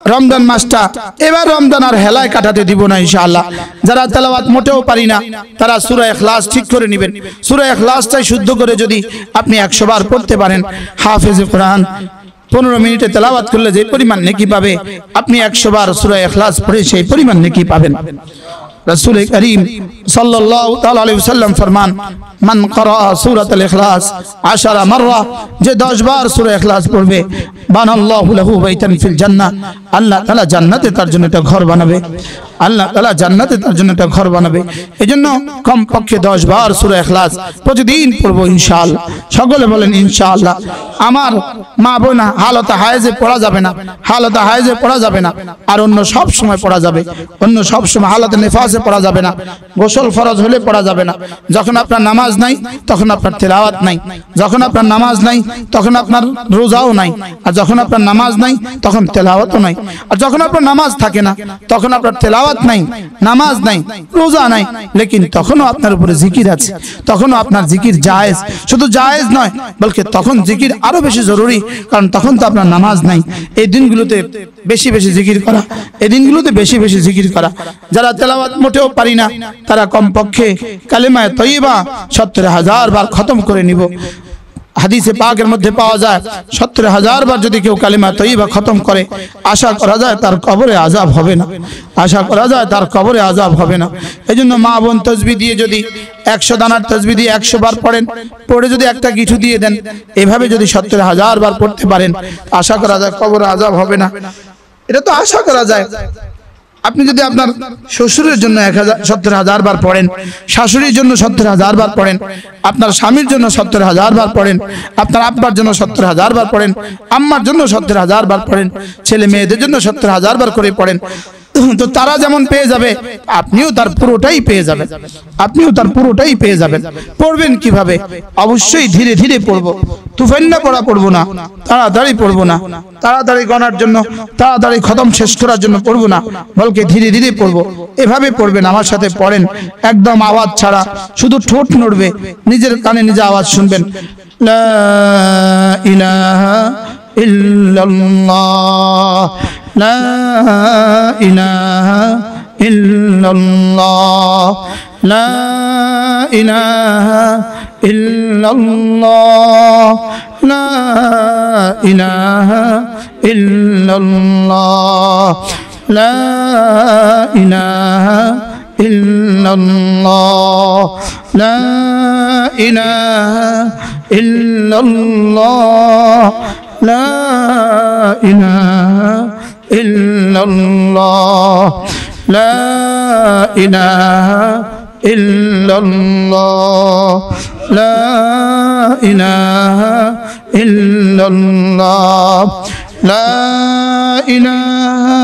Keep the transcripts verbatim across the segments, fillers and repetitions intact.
রমজান মাসটা এবার রমজান আর হেলায় কাটাতে দিব না ইনশাআল্লাহ। যারা তেলাওয়াত মোটেও পারি না তারা সূরা ইখলাস ঠিক করে নেবেন। সূরা ইখলাসটাই শুদ্ধ করে যদি আপনি একশো বার পড়তে পারেন, হাফেজে কোরআন পনেরো মিনিটে তেলাওয়াত করলে যে পরিমাণ নেকি পাবে, আপনি একশো বার সূরা ইখলাস পড়ে সেই পরিমাণ নেকি পাবেন। রাসূল করিম সাল্লাল্লাহু তাআলা আলাইহি ওয়াসাল্লাম ফরমান, মান ক্বারা সূরাতুল ইখলাস আশারা মাররা, যে দশ বার সূরা ইখলাস পড়বে, বানাল্লাহু লাহু বাইতান ফিল জান্নাহ, আল্লাহ তাআলা জান্নাতে তার জন্য একটা ঘর বানাবে। আল্লাহ তাআলা জান্নাতে তার জন্য একটা ঘর বানাবে। এজন্য কমপক্ষে দশ বার সূরা ইখলাস প্রতিদিন পড়বো ইনশাআল্লাহ। সকলে বলেন ইনশাআল্লাহ। আমার মা বোন, হালতে হায়েজে পড়া যাবে না, হালতে হায়েজে পড়া যাবে না, আর অন্য সব সময় পড়া যাবে। অন্য সব সময় হালতে নিফাসে পড়া যাবে না, গোসল ফরজ হলে পড়া যাবে না। যখন আপনার নামাজ নাই তখন আপনার তেলাওয়াত নাই, যখন আপনার নামাজ নাই তখন আপনার রোজাও নাই, আর যখন আপনার নামাজ নাই তখন তেলাওয়াতও নাই। আর যখন আপনার নামাজ থাকে না তখন আপনার তেলাওয়াত নাই, নামাজ নাই, রোজা নাই, লেকিন তখনও আপনার উপরে জিকির আছে, তখনও আপনার জিকির জায়েজ। শুধু জায়েজ নয়, বলকে তখন জিকির আরো বেশি জরুরি, কারণ তখন তো আপনার নামাজ নাই। এই দিনগুলোতে বেশি বেশি জিকির করা, এই দিনগুলোতে বেশি বেশি জিকির করা। যারা তেলাওয়াত মোটেও পারি না তারা কমপক্ষে কালেমায়ে তয়্যিবা সত্তর হাজার বার খতম করে নিব। হাদিসে পাকের মধ্যে পাওয়া যায় সত্তর হাজার বার যদি কেউ কালিমা তয়্যিবা খতম করে, আশা করা যায় তার কবরে আযাব হবে না, আশা করা যায় তার কবরে আযাব হবে না। এজন্য মা বোন তাসবিহ দিয়ে যদি একশো দানার তাসবিহ দিয়ে একশো বার পড়েন, পড়ে যদি একটা কিছু দিয়ে দেন, এভাবে যদি সত্তর হাজার বার পড়তে পারেন, আশা করা যায় কবরে আযাব হবে না। এটা তো আশা করা যায়। আপনি যদি আপনার শ্বশুরের জন্য এক হাজার সত্তর হাজার বার পড়েন, শাশুড়ির জন্য সত্তর হাজার বার পড়েন, আপনার স্বামীর জন্য সত্তর হাজার বার পড়েন, আপনার আব্বার জন্য সত্তর হাজার বার পড়েন, আম্মার জন্য সত্তর হাজার বার পড়েন, ছেলে মেয়েদের জন্য সত্তর হাজার বার করে পড়েন, তো তারা যেমন পেয়ে যাবে আপনিও তার পুরোটাই পেয়ে যাবেন, আপনিও তার পুরোটাই পেয়ে যাবেন। পড়বেন কিভাবে? অবশ্যই ধীরে ধীরে পড়বো, তুফান্না পড়া পড়বো না, তাড়াতাড়ি পড়বো না, তাড়াতাড়ি গণার জন্য, তাড়াতাড়ি খতম শেষ করার জন্য পড়বো না, বলকে ধীরে ধীরে পড়বো। এভাবে পড়বেন, আমার সাথে পড়েন, একদম আওয়াজ ছাড়া, শুধু ঠোঁট নড়বে, নিজের কানে নিজে আওয়াজ শুনবেন। লা ইলাহা ইল্লাল্লাহ, লা ইলাহা ইল্লাল্লাহ, লা ইলাহা ইল্লাল্লাহ, লা ইলাহা ইল্লাল্লাহ, লা ইলাহা ইল্লাল্লাহ, লা ইলাহা ইল্লাল্লাহ, লা ইলাহা ইল্লাল্লাহ, লা ইলাহা ইল্লাল্লাহ, লা ইলাহা ইল্লাল্লাহ, লা ইলাহা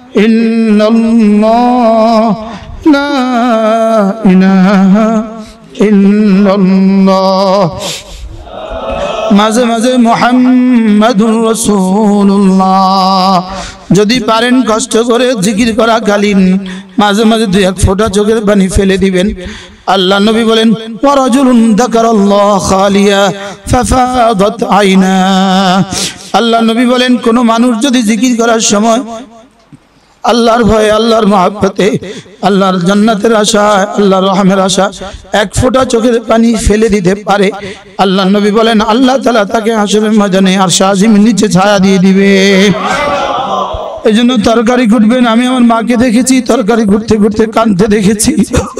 ইল্লাল্লাহ, লা ইলাহা ইল্লাল্লাহ। মাঝে মাঝে মুহাম্মাদুর রাসূলুল্লাহ যদি পারেন কষ্ট করে জিকির করা কালীন মাঝে মাঝে দুই এক ফোঁটা চোখের পানি ফেলে দিবেন। আল্লাহ নবী বলেন, ওয়া রাজুলুন যাকারাল্লাহ খালিয়া ফাফাদাত আইনা। আল্লাহ নবী বলেন, কোন মানুষ যদি জিকির করার সময় আল্লাহর ভয়ে, আল্লাহর মহব্বতে, আল্লাহর জান্নাতের আশা, আল্লাহর রহমের আশা এক ফোঁটা চোখের পানি ফেলে দিতে পারে, আল্লাহ নবী বলেন আল্লাহ তাআলা তাকে হাশরের ময়দানে আরশ আজিমের নিচে ছায়া দিয়ে দিবে। এই জন্য তরকারি ঘুটবেন। আমি আমার মাকে দেখেছি তরকারি ঘুরতে ঘুরতে কাঁদতে দেখেছি,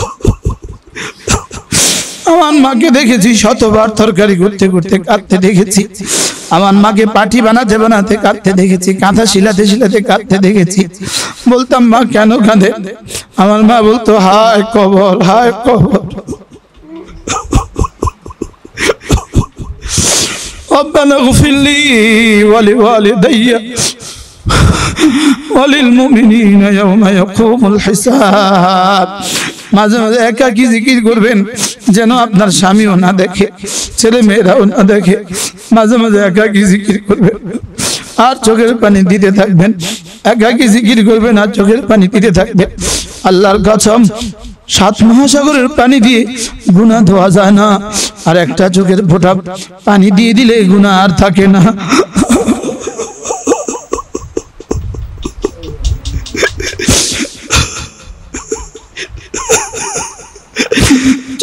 আমার মাকে দেখেছি শতবার তরকারি ঘুরতে ঘুরতে কাঁদতে দেখেছি, আমার মাকে পাটি বানাতে বানাতে কাঁদতে দেখেছি, কাঁথা শিলাতে শিলাতে কাঁদতে দেখেছি। বলতাম, মা কেন কাঁদে? আমার মা বলতো, হায় কবর, হায় কবর। রব্বানা গফিরলি ওয়া লিওয়ালিদাইয়া ওয়া লিল মুমিনিনা ইয়াওমা ইয়াকুমুল হিসাব। মাঝে মাঝে একাকী জিকির করবেন, যেন আপনার স্বামীও না দেখে, ছেলে মেয়েরাও না দেখে। মাঝে মাঝে একাকী জিকির করবেন আর চোখের পানি দিতে থাকবেন, একাকী জিকির করবেন আর চোখের পানি দিতে থাকবেন। আল্লাহর কসম, সাত মহাসাগরের পানি দিয়ে গুনাহ ধোয়া যায় না, আর একটা চোখের ফোঁটা পানি দিয়ে দিলে গুনাহ আর থাকে না।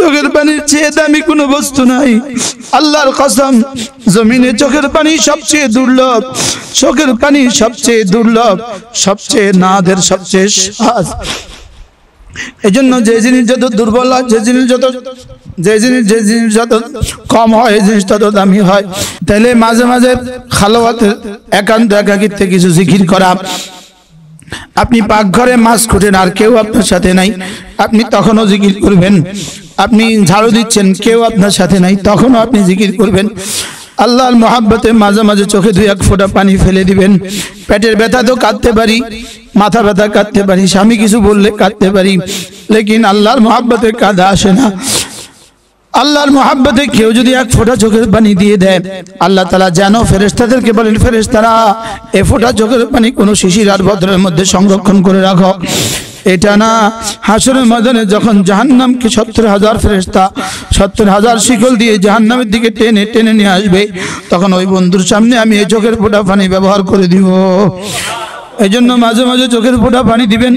চোখের পানির চেয়ে দামি কোনো বস্তু নাই। আল্লাহর কসম, জমিনে চোখের পানি সবচেয়ে দুর্লভ, চোখের পানি সবচেয়ে দুর্লভ, সবচেয়ে নাদের, সবচেয়ে সাজ। এজন্য যে জিনিস যত দুর্বল হয়, যে জিনিস যত যে জিনিস যে জিনিস যত কম হয়, এই জিনিস তত দামি হয়। তাহলে মাঝে মাঝে খালওয়াতে একান্ত একাকিত্বে কিছু জিকির করা। আপনি পাকঘরে মাছ খুঁটেন আর কেউ আপনার সাথে নাই, আপনি তখনও জিকির করবেন। আপনি ঝাড়ু দিচ্ছেন, কেউ আপনার সাথে নাই, তখনও আপনি জিকির করবেন। আল্লাহর মহাব্বতে মাঝে মাঝে চোখে দুই এক ফোঁটা পানি ফেলে দিবেন। পেটের ব্যথা তো কাঁদতে পারি, মাথা ব্যথা কাঁদতে পারি, স্বামী কিছু বললে কাঁদতে পারি, লেকিন আল্লাহর মহাব্বতে কাঁদা আসে না। আল্লাহর মহাব্বতে কেউ যদি এক ফোঁটা চোখের পানি দিয়ে দেয়, আল্লাহ তাআলা যেন ফেরেশতাদেরকে বলেন, ফেরেশতারা এ ফোঁটা চোখের পানি কোনো শিশির আর বদরের মধ্যে সংরক্ষণ করে রাখো। এটা না, হাসরের ময়দানে যখন জাহান্নামকে সত্তর হাজার ফেরেশতা সত্তর হাজার শিকল দিয়ে জাহান্নামের দিকে টেনে টেনে নিয়ে আসবে, তখন ওই বন্ধুর সামনে আমি এই চোখের ফোঁটা পানি ব্যবহার করে দিব। এই জন্য মাঝে মাঝে চোখের ফোঁটা পানি দিবেন।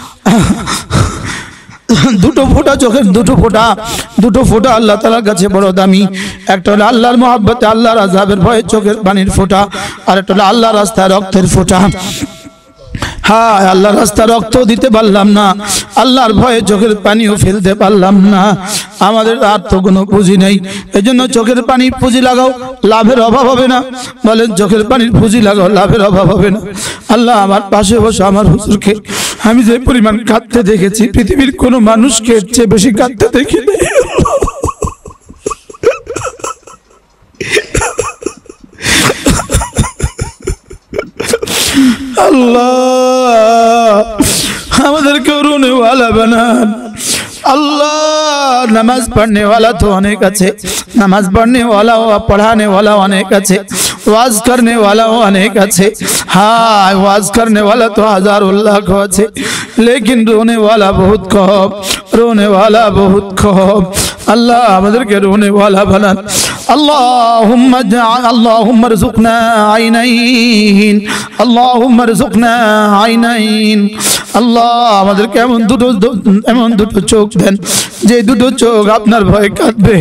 দুটো ফোঁটা চোখের দুটো ফোঁটা দুটো ফোঁটা আল্লাহ তাআলার কাছে বড় দামি। একটা হলো আল্লাহর মহব্বতে আল্লাহর আযাবের ভয়ে চোখের পানির ফোঁটা, আর একটা হলো আল্লাহর রাস্তায় রক্তের ফোঁটা। হ্যাঁ, আল্লাহর রাস্তা রক্ত দিতে পারলাম না, আল্লাহর ভয়ে চোখের পানিও ফেলতে পারলাম না, আমাদের আর তো কোনো পুঁজি নেই। এই জন্য চোখের পানি পুঁজি লাগাও, লাভের অভাব হবে না। বলেন চোখের পানির পুঁজি লাগাও, লাভের অভাব হবে না। আল্লাহ আমার পাশে বসে আমার হুজুরকে আমি যে পরিমাণ কাঁদতে দেখেছি, পৃথিবীর কোনো মানুষকে এর চেয়ে বেশি কাঁদতে দেখিনি। আল্লাহ আমাদেরকে রোনে ওয়ালা বানান। আল্লাহ নামাজ পড়নে वाला तो অনেক আছে, নামাজ পড়নে वाला ও পড়ানে वाला অনেক আছে, ওয়াজ করনে वाला অনেক আছে। হ্যাঁ, ওয়াজ করনে वाला तो हजारों लाख আছে, लेकिन रोने वाला बहुत कम, रोने वाला बहुत कम। अल्लाह আমাদেরকে রোনে वाला বানান। اللهم اجعل اللهم ارزقنا عينين اللهم ارزقنا عينين। আল্লাহ আমাদেরকে এমন দুটো এমন দুটো চোখ দেন, যে দুটো চোখ আপনার ভয়ে কাঁদবে।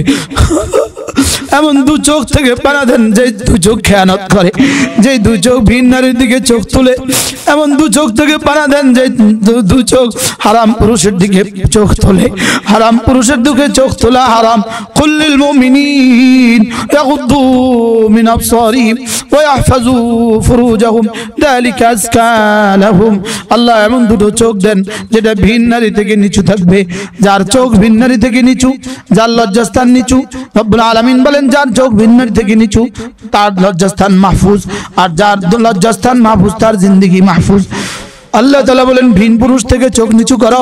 এমন দু চোখ থেকে পানা দেন, যে দু চোখ খেয়ানত করে, যে দু চোখ ভিন নারীর দিকে চোখ তুলে। এমন দু চোখ থেকে পানা দেন, যে দু চোখ হারাম পুরুষের দিকে চোখ তোলে। হারাম পুরুষের দিকে চোখ তোলা হারাম। কুল্লিল মুমিনিন ইয়াগুদ্দু মিন আবসারিহিম ওয়া ইয়াহফাযু ফুরুজাহুম যালিকা আযকা লাহুম। আল্লাহ এমন দুটো চোখ দেন, যেটা ভিন নারী থেকে নিচু থাকবে। যার চোখ ভিন নারী থেকে নিচু, যার লজ্জাস্থান নিচু, রব্বুল আলামিন বলেন যার চোখ ভিন নারী থেকে নিচু তার লজ্জাস্থান মাহফুজ, আর যার লজ্জাস্থান মাহফুজ তার জিন্দেগি মাহফুজ। আল্লাহ তাআলা বলেন ভিন পুরুষ থেকে চোখ নিচু করো,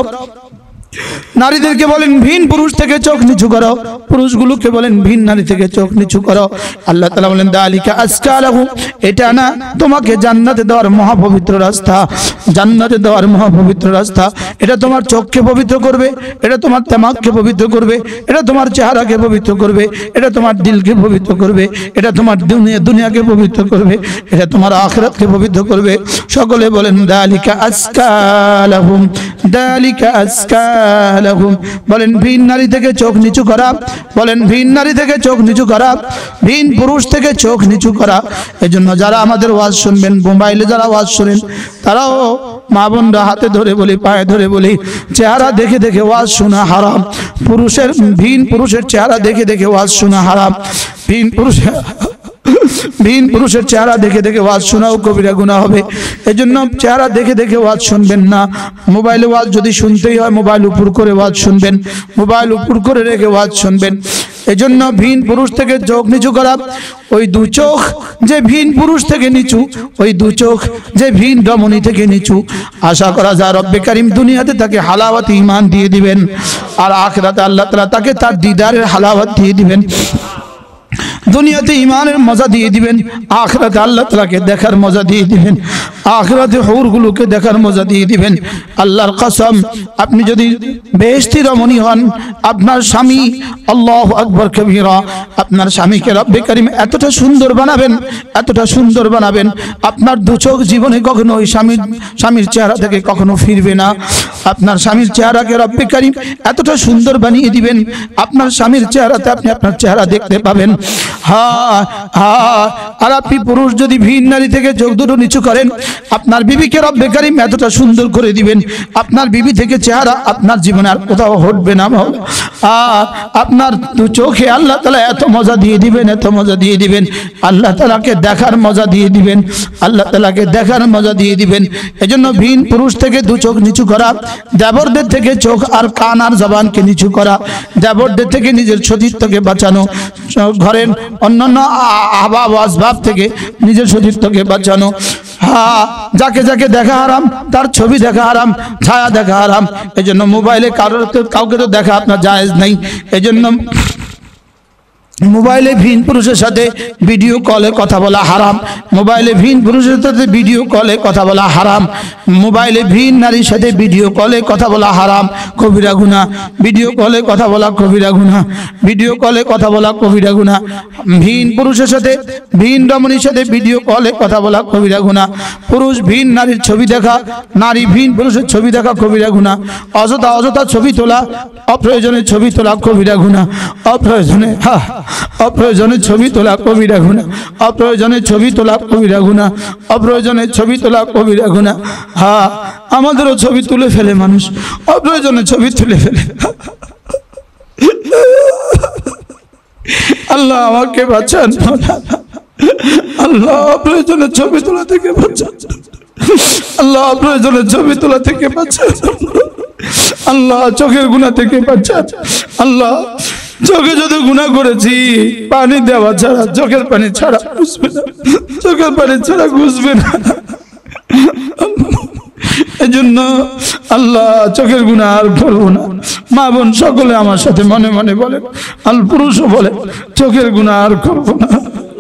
নারীদেরকে বলেন ভিন পুরুষ থেকে চোখ নিচু করো, পুরুষগুলোকে বলেন ভিন নারী থেকে চোখ নিচু করো। আল্লাহ তাআলা বলেন দালিকা আজকা লাহু, এটা না তোমাকে জান্নাতে দেওয়ার মহাপবিত্র রাস্তা, জান্নাতে দেওয়ার মহাপবিত্র রাস্তা। এটা তোমার চোখকে পবিত্র করবে, এটা তোমার দিমাগকে পবিত্র করবে, এটা তোমার চেহারাকে পবিত্র করবে, এটা তোমার দিলকে পবিত্র করবে, এটা তোমার দুনিয়া দুনিয়াকে পবিত্র করবে, এটা তোমার আখিরাতকে পবিত্র করবে। সকলে বলেন দালিকা আজকা লাহুম, দালিকা আজকা লাহুম। বলেন ভিন নারী থেকে চোখ নিচু করা, বলেন ভিন নারী থেকে চোখ নিচু করা, ভিন পুরুষ থেকে চোখ নিচু করা। এজন্য যারা আমাদের ওয়াজ শুনবেন, মোবাইলে যারা ওয়াজ শুনেন, তারাও মা বোনরা হাতে ধরে বলি, পায়ে ধরে বলি, চেহারা দেখে দেখে ওয়াজ শোনা হারাম। পুরুষের ভিন পুরুষের চেহারা দেখে দেখে ওয়াজ শোনা হারাম। ভিন পুরুষের ভিন পুরুষের চেহারা দেখে দেখে ওয়াজ শোনাও কবিরা গুনাহ হবে। এজন্য চেহারা দেখে দেখে ওয়াজ শুনবেন না। মোবাইলে ওয়াজ যদি শুনতেই হয়, মোবাইল উপর করে ওয়াজ শুনবেন, মোবাইল উপর করে রেখে ওয়াজ শুনবেন। এজন্য ভিন পুরুষ থেকে চোখ নিচু করা, ওই দু চোখ যে ভিন পুরুষ থেকে নিচু, ওই দু চোখ যে ভিন রমণী থেকে নিচু। আশা করা যায় রব্বে কারীম দুনিয়াতে তাকে হালাওয়াত ঈমান দিয়ে দিবেন, আর আখিরাতে আল্লাহ তাআলা তাকে তার দিদারের হালাওয়াত দিয়ে দিবেন। দুনিয়াতে ইমানের মজা দিয়ে দিবেন, আখিরাতে আল্লাহ তাআলাকে দেখার মজা দিয়ে দিবেন। আখিরাতে হুরগুলোকে দেখার মজা দিয়ে দিবেন। আল্লাহর কসম, আপনি যদি বেহেশতি রমণী হন, আপনার স্বামী, আল্লাহু আকবার কবীরা, আপনার স্বামীকে রব্বে কারীম এতটা সুন্দর বানাবেন, এতটা সুন্দর বানাবেন, আপনার দু চোখ জীবনে কখনো ওই স্বামীর স্বামীর চেহারা থেকে কখনো ফিরবে না। আপনার স্বামীর চেহারাকে রব্বে কারীম এতটা সুন্দর বানিয়ে দিবেন, আপনার স্বামীর চেহারাতে আপনি আপনার চেহারা দেখতে পাবেন। হ্যাঁ হ্যাঁ, আর আপনি পুরুষ যদি ভিন নারী থেকে চোখ দুটো নিচু করেন, আপনার বিবিকে রব্বে কারীম এতটা সুন্দর করে দিবেন, আপনার বিবি থেকে চেহারা আপনার জীবনে আর কোথাও হটবে না। আর আপনার দু চোখে আল্লাহ তাআলা এত মজা দিয়ে দিবেন, এত মজা দিয়ে দিবেন, আল্লাহ তাআলাকে দেখার মজা দিয়ে দিবেন, আল্লাহ তাআলাকে দেখার মজা দিয়ে দিবেন। এজন্য ভিন পুরুষ থেকে দু চোখ নিচু করা, দেবরদের থেকে চোখ আর কান আর জবানকে নিচু করা, দেবরদের থেকে নিজের সতীত্বকে বাঁচানো, ঘরের অন্যান্য আবাব আসবাব থেকে নিজের সতীত্বকে বাঁচানো। হ্যাঁ, যাকে যাকে দেখা হারাম, তার ছবি দেখা হারাম, ছায়া দেখা হারাম। এই জন্য মোবাইলে কারোর কাউকে তো দেখা আপনার জায়েজ নেই। এই জন্য মোবাইলে ভিন পুরুষের সাথে ভিডিও কলে কথা বলা হারাম, মোবাইলে ভিন পুরুষের সাথে ভিডিও কলে কথা বলা হারাম, মোবাইলে ভিন নারীর সাথে ভিডিও কলে কথা বলা হারাম, কবিরা গুনাহ। ভিডিও কলে কথা বলা কবিরা গুনাহ, ভিডিও কলে কথা বলা কবিরা গুনাহ। ভিন পুরুষের সাথে ভিন রমণীর সাথে ভিডিও কলে কথা বলা কবিরা গুনাহ। পুরুষ ভিন নারীর ছবি দেখা, নারী ভিন পুরুষের ছবি দেখা কবিরা গুনাহ। অযথা অযথা ছবি তোলা, অপ্রয়োজনে ছবি তোলা কবিরা গুনাহ। অপ্রয়োজনে হ্যাঁ অপ্রয়োজনে ছবি তোলা কবিরা গুনাহ, অপ্রয়োজনে ছবি তোলা কবিরা গুনাহ, অপ্রয়োজনে ছবি তোলা কবিরা গুনাহ। হ্যাঁ, আমাদেরও ছবি তুলে ফেলে মানুষ, অপ্রয়োজনে ছবি তুলে ফেলে। আল্লাহ আমাকে বাঁচান, আল্লাহ অপ্রয়োজনে ছবি তোলা থেকে বাঁচান, আল্লাহ অপ্রয়োজনে ছবি তোলা থেকে বাঁচান, আল্লাহ চোখের গুনাহ থেকে বাঁচান। আল্লাহ চোখে যদি গুনাহ করেছি, পানি দেওয়া ছাড়া, চোখের পানি ছাড়া ঘুষবে না, চোখের পানি ছাড়া ঘুষবে না। এই জন্য আল্লাহ চোখের গুনাহ আর করবো না। মা বোন সকলে আমার সাথে মনে মনে বলে, আল পুরুষও বলে, চোখের গুনাহ আর করবো না।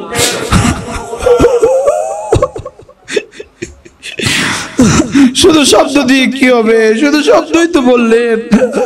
শুধু শব্দ দিয়ে কি হবে? শুধু শব্দই তো বললেন,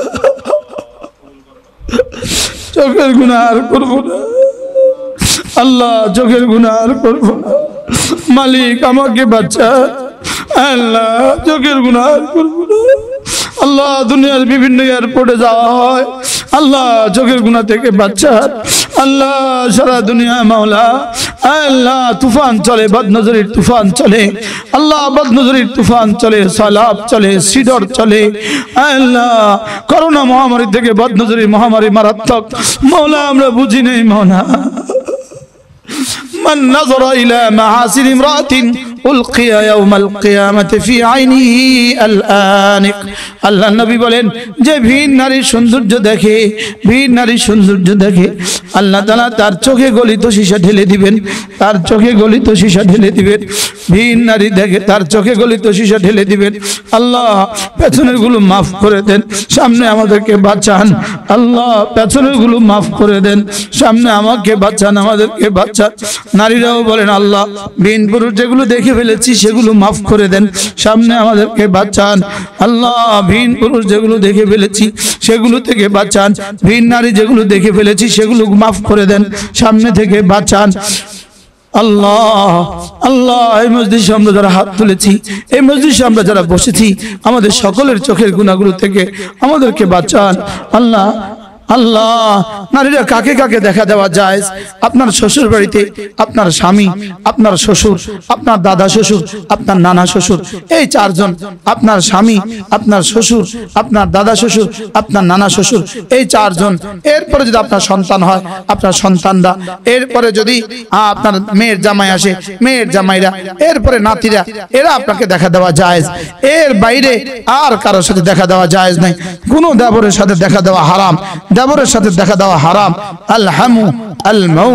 চোখের গুনাহ আর করবো না। আল্লাহ চোখের গুনাহ আর করবো না। মালিক আমাকে বাঁচা, আল্লাহ চোখের গুনাহ আর করবো না। আল্লাহ দুনিয়ার বিভিন্ন এয়ারপোর্টে যাওয়া হয়, আল্লাহ চোখের গুনাহ থেকে বাঁচা। আল্লাহ সারা দুনিয়া মাওলা, আল্লাহ তুফান চলে, বদনজরির তুফান চলে, আল্লাহ বদনজরির তুফান চলে, সালাব চলে, সিডর চলে। আল্লাহ করোনা মহামারী থেকে বদনজরি মহামারী মারাত্মক মাওলা, আমরা বুঝি নেই মাওলা। من نظر إلى محاسن امرأة ألقي يوم القيامة في عينه الآنق। আল্লাহ নবী বলেন, যে ভিন নারীর সৌন্দর্য দেখে, ভিন নারীর সৌন্দর্য দেখে, আল্লাহ তাআলা তার চোখে গলিত সীসা ঢেলে দিবেন, তার চোখে গলিত সীসা ঢেলে দিবেন। ভিন নারী দেখে, তার চোখে গলিত সীসা ঢেলে দিবেন। আল্লাহ পেছনের গুলো মাফ করে দেন, সামনে আমাদেরকে বাঁচান। আল্লাহ পেছনের গুলো মাফ করে দেন, সামনে আমাকে বাঁচান, আমাদেরকে বাঁচান। নারীরাও বলেন, আল্লাহ ভিন পুরুষ যেগুলো দেখে ফেলেছি সেগুলো মাফ করে দেন, সামনে আমাদেরকে বাঁচান। আল্লাহ ভিন পুরুষ যেগুলো দেখে ফেলেছি সেগুলো থেকে বাঁচান, ভিন নারী যেগুলো দেখে ফেলেছি সেগুলো মাফ করে দেন, সামনে থেকে বাঁচান। আল্লাহ আল্লাহ এই মজলিসে আমরা যারা হাত তুলেছি, এই মজলিসে আমরা যারা বসেছি, আমাদের সকলের চোখের গুনাহগুলো থেকে আমাদেরকে বাঁচান। আল্লাহ আল্লাহ নারীরা কাকে কাকে দেখা দেওয়া যায়? আপনার শ্বশুর বাড়িতে আপনার স্বামী, আপনার শ্বশুর, আপনার দাদা শ্বশুর, আপনার নানা শ্বশুর, এই চারজন, আপনার স্বামী, আপনার শ্বশুর, আপনার দাদা শ্বশুর, আপনার নানা শ্বশুর, এই চারজন। এরপরে যদি আপনার সন্তান হয়, আপনার সন্তানরা, এরপরে যদি আপনার মেয়ের জামাই আসে, মেয়ের জামাইরা, এরপরে নাতিরা, এরা আপনাকে দেখা দেওয়া যায়। এর বাইরে আর কারোর সাথে দেখা দেওয়া যায় নাই। কোনো দেবরের সাথে দেখা দেওয়া হারাম, দেবরের সাথে দেখা দেওয়া হারাম। আল হামু আল মাউত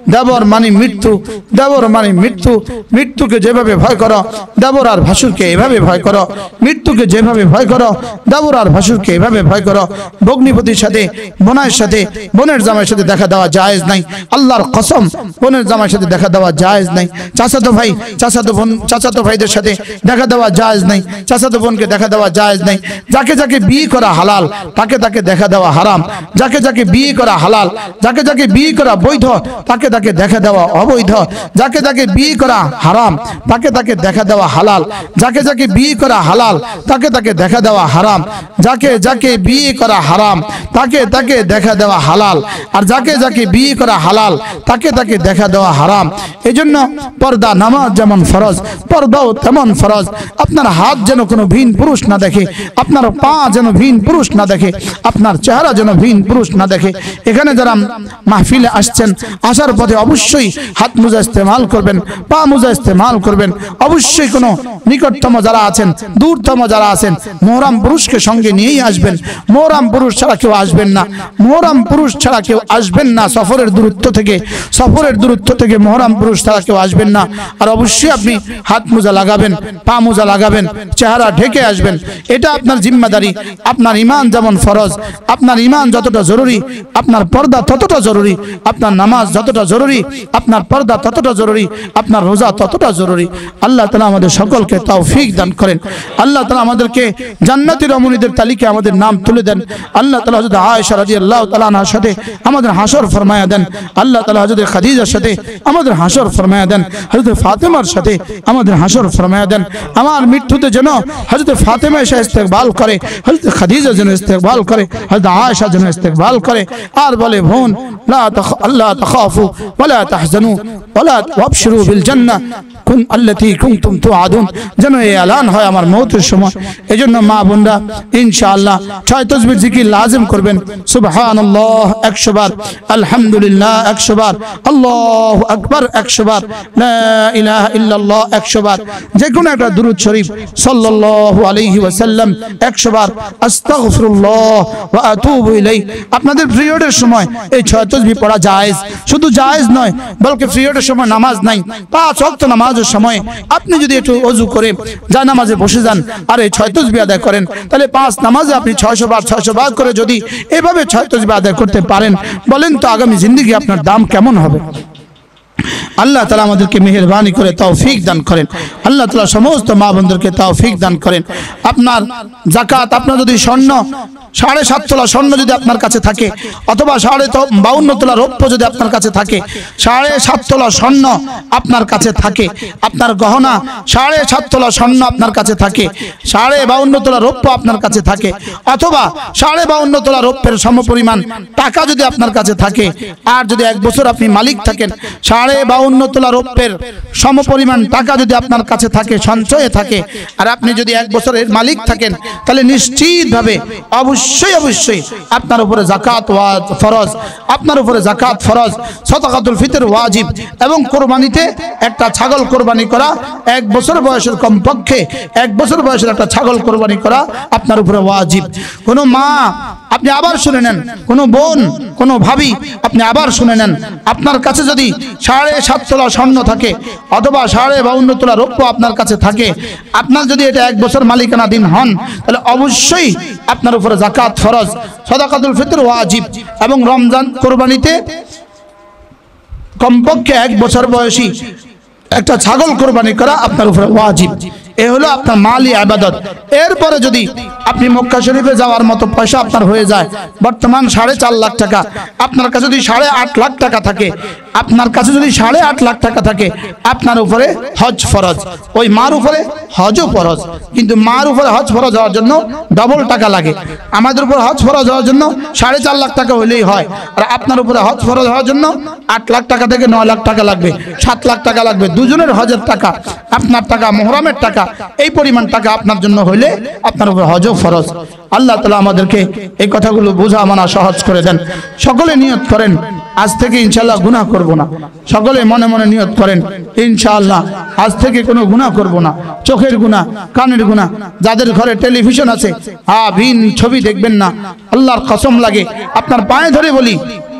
দেবর মানে মৃত্যু, দেবর মানে মৃত্যু। মৃত্যুকে যেভাবে ভয় করো দেবর আর ভাসুরকে এভাবে ভয় করো, মৃত্যুকে যেভাবে ভয় করো দেবর আর ভাসুরকে এভাবে ভয় করো। ভগ্নিপতির সাথে বোনের সাথে বোনের জামাইয়ের সাথে দেখা দেওয়া জায়েজ নাই, আল্লাহর কসম বোনের জামাইয়ের সাথে দেখা দেওয়া জায়েজ নাই। চাচাতো ভাই চাচাতো বোন চাচাতো ভাইদের সাথে দেখা দেওয়া জায়েজ নাই, চাচাতো বোনকে দেখা দেওয়া জায়েজ নাই। যাকে যাকে বিয়ে করা হালাল তাকে তাকে দেখা দেওয়া হারাম, যাকে যাকে বিয়ে করা হালাল যাকে যাকে বিয়ে করা বৈধ তাকে তাকে দেখা দেওয়া অবৈধ, যাকে যাকে বিয়ে করা হারাম তাকে তাকে দেখা দেওয়া হালাল, যাকে যাকে বিয়ে করা হালাল তাকে তাকে দেখা দেওয়া হারাম, যাকে যাকে বিয়ে করা হারাম তাকে তাকে দেখা দেওয়া হালাল, আর যাকে যাকে বিয়ে করা হালাল তাকে তাকে দেখা দেওয়া হারাম। এজন্য পর্দা নামাজ যেমন ফরজ পর্দাও তেমন ফরজ। আপনার হাত যেন কোনো ভিন পুরুষ না দেখে, আপনার পা যেন ভিন পুরুষ না দেখে, আপনার চেহারা যেন ভিন পুরুষ না দেখে। এখানে যারা মাহফিলে আসছেন আসার পথে অবশ্যই হাত মোজা ইস্তেমাল করবেন, পা মোজা ইস্তেমাল করবেন। অবশ্যই কোনো নিকটতম যারা আছেন দূরতম যারা আছেন মোহরাম পুরুষকে সঙ্গে নিয়েই আসবেন। মোহরাম পুরুষ ছাড়া কেউ আসবেন না, মোহরাম পুরুষ ছাড়া কেউ আসবেন না। সফরের দূরত্ব থেকে সফরের দূরত্ব থেকে মোহরাম পুরুষ ছাড়া কেউ আসবেন না। আর অবশ্যই আপনি হাত মোজা লাগাবেন, পা মোজা লাগাবেন, চেহারা ঢেকে আসবেন। এটা আপনার জিম্মাদারি। আপনার ঈমান যেমন ফরজ, আপনার ঈমান যতটা জরুরি আপনার পর্দা ততটা জরুরি, আপনার নামাজ যতটা জরুরি আপনার পর্দা ততটা জরুরি, আপনার রোজা ততটা জরুরি। আল্লাহ তাআলা আমাদের সকলকে তৌফিক দান করেন। আল্লাহ তাআলা আমাদেরকে জান্নাতি রমণীদের তালিকায় আমাদের নাম তুলে দেন। আল্লাহ তাআলা হযরত আয়েশা রাদিয়াল্লাহু তাআলা আনহার সাথে আমাদের হাসর ফরমায়া দেন। আল্লাহ তাআলা হযরত খাদিজার সাথে আমাদের হাসর ফরমায়া দেন, হযরত ফাতেমার সাথে আমাদের হাসর ফরমায়া দেন। আমার মৃত্যুতে যেন হযরত ফাতেমা এসে ইস্তেকবাল করে, হযরত খাদিজা যেন ইস্তেকবাল করে, হযরত আয়েশা যেন ইস্তেকবাল করে আর বলে বোন লা তাখ আল্লাহ তাখাফু ওয়ালা তাহজানু ওয়ালা ওয়াবশিরু বিল জান্নাহ কুন আল্লাতী কুনতুম তুআদুন। যেন এই এলান হয় আমার মওতের সময়। এজন্য মা বোনরা ইনশাআল্লাহ ছয় তাসবিহ জিকির লাজিম করবেন। সুবহানাল্লাহ একশো বার, আলহামদুলিল্লাহ একশো বার, আল্লাহু আকবার একশো বার, লা ইলাহা ইল্লাল্লাহ একশো বার, যে কোনো একটা দুরূদ শরীফ সাল্লাল্লাহু আলাইহি ওয়াসাল্লাম একশো বার, আস্তাগফিরুল্লাহ ওয়া আতুবু ইলাইহি। আপনাদের পিরিয়ডের সময় এই ছয় তাসবিহ পড়া জায়েজ, শুধু জায়েজ নয় বলকে পিরিয়ডের সময় নামাজ নাই, পাঁচ ওয়াক্ত নামাজের সময় আপনি যদি একটু ওযু করে যায় নামাজে বসে যান আর এই ছয় তাসবিহ আদায় করেন তাহলে পাঁচ নামাজে আপনি ছয়শো বার ছয়শো বার করে যদি এভাবে ছয় তাসবিহ আদায় করতে পারেন বলেন তো আগামী জিন্দেগি আপনার দাম কেমন হবে। আল্লাহ তাআলা আমাদেরকে মেহেরবানি করে তৌফিক দান করেন। আল্লাহ তাআলা সমস্ত মা বোনদেরকে তৌফিক দান করেন। আপনার যাকাত, আপনার যদি স্বর্ণ সাড়ে সাত তোলা স্বর্ণ যদি আপনার কাছে থাকে অথবা সাড়ে বাউন্ন তোলা রৌপ্য যদি আপনার কাছে থাকে, সাড়ে সাত তোলা স্বর্ণ আপনার কাছে থাকে, আপনার গহনা সাড়ে সাত তোলা স্বর্ণ আপনার কাছে থাকে, সাড়ে বাউন্ন তোলা রৌপ্য আপনার কাছে থাকে, অথবা সাড়ে বাউন্ন তোলা রৌপ্যের সমপরিমাণ টাকা যদি আপনার কাছে থাকে, আর যদি এক বছর আপনি মালিক থাকেন সাড়ে বাউন্ন তোলা রৌপ্যের সমপরিমাণ টাকা যদি আপনার কাছে থাকে সঞ্চয়ে থাকে, আর আপনি যদি এক বছরের মালিক থাকেন তাহলে নিশ্চিতভাবে অবশ্যই অবশ্যই আপনার উপরে যাকাত ফরজ, আপনার উপরে যাকাত ফরজ, সাদাকাতুল ফিতর ওয়াজিব এবং কোরবানিতে একটা ছাগল কোরবানি করা, এক বছর বয়সের কমপক্ষে এক বছর বয়সের একটা ছাগল কোরবানি করা আপনার উপরে ওয়াজিব। কোনো মা আপনি আবার শুনে নেন, কোনো বোন কোনো ভাবি আপনি আবার শুনে নেন, আপনার কাছে যদি সাড়ে সাত তোলা স্বর্ণ থাকে অথবা সাড়ে বাউন্ন তোলা রৌপ্য আপনার কাছে থাকে, আপনার যদি এটা এক বছর মালিকানাধীন হন তাহলে অবশ্যই আপনার উপরে যাকাত ফরজ, সাদাকাতুল ফিতর ওয়াজিব এবং রমজান কোরবানিতে কমপক্ষে এক বছর বয়সী একটা ছাগল কোরবানি করা আপনার উপরে ওয়াজিব। এ হলো আপনার মালি ইবাদত। এরপরে যদি আপনি মক্কা শরীফে যাওয়ার মতো পয়সা আপনার হয়ে যায়, বর্তমান সাড়ে চার লাখ টাকা, আপনার কাছে যদি সাড়ে আট লাখ টাকা থাকে, আপনার কাছে যদি সাড়ে আট লাখ টাকা থাকে আপনার উপরে হজ ফরজ, ওই মার উপরে হজও ফরজ। কিন্তু মার উপরে হজ ফরজ হওয়ার জন্য ডবল টাকা লাগে। আমাদের উপর হজ ফরজ হওয়ার জন্য সাড়ে চার লাখ টাকা হলেই হয়, আর আপনার উপরে হজ ফরজ হওয়ার জন্য আট লাখ টাকা থেকে নয় লাখ টাকা লাগবে, সাত লাখ টাকা লাগবে। দুজনের হজের টাকা, আপনার টাকা মুহররমের টাকা, এই পরিমাণ টাকা আপনার জন্য হইলে আপনার উপর হজও ফরজ। আল্লাহ তাআলা আমাদেরকে এই কথাগুলো বোঝা মানা সহজ করে দেন। সকলে নিয়ত করেন আজ থেকে ইনশাআল্লাহ গুনাহ করব না। সকলে মনে মনে নিয়ত করেন ইনশাআল্লাহ আজ থেকে কোনো গুনাহ করব না। চোখের গুনাহ, কানের গুনাহ, যাদের ঘরে টেলিভিশন আছে হ্যাঁ ভিন ছবি দেখবেন না। আল্লাহর কসম লাগে আপনার পায়ে ধরে বলি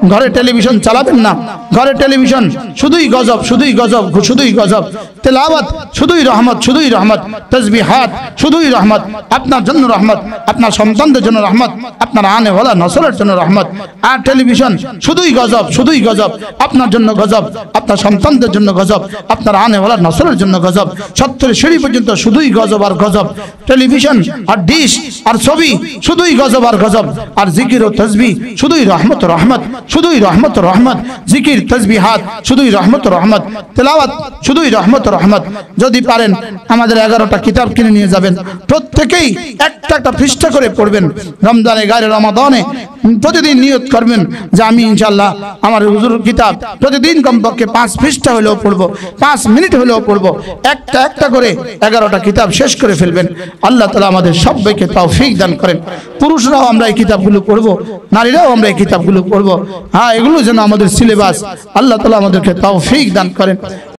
ঘরে টেলিভিশন চালাবেন না, ঘরে টেলিভিশন শুধুই গজব, শুধুই গজব, শুধুই গজব, তেলাওয়াত শুধুই রহমত, শুধুই রহমত, তাসবিহাত শুধুই রহমত, আপনার জন্য রহমত, আপনার সন্তানদের জন্য রহমত, আপনার আনে ওয়ালা নসলের জন্য রহমত। আর টেলিভিশন শুধুই গজব, শুধুই গজব, আপনার জন্য গজব, আপনার সন্তানদের জন্য গজব, আপনার আনে ওয়ালা নসলের জন্য গজব। সত্তর সিঁড়ি পর্যন্ত শুধুই গজব আর গজব। টেলিভিশন আর ডিশ আর ছবি শুধুই গজব আর গজব। আর জিকির ও তাসবিহ শুধুই রহমত রহমত, শুধুই রহমত রহমত। জিকির তাসবিহাত শুধুই রহমত রহমত, তেলাওয়াত শুধুই রহমত রহমত। যদি পারেন আমাদের এগারোটা কিতাব কিনে নিয়ে যাবেন, প্রত্যেকেই একটা একটা পৃষ্ঠা করে পড়বেন। রমজানে গায়ে রমাদানে প্রতিদিন নিয়ত করবেন যে আমি ইনশাআল্লাহ আমার হুজুর কিতাব প্রতিদিন কমপক্ষে পাঁচ পৃষ্ঠা হলেও পড়বো, পাঁচ মিনিট হলেও পড়বো। একটা একটা করে এগারোটা কিতাব শেষ করে ফেলবেন। আল্লাহ তাআলা আমাদের সবাইকে তৌফিক দান করেন। পুরুষরাও আমরা এই কিতাবগুলো পড়বো, নারীরাও আমরা এই কিতাবগুলো পড়বো। হ্যাঁ, এগুলো যেন আমাদের সিলেবাস। আল্লাহ তাআলা আমাদেরকে তৌফিক দান করেন।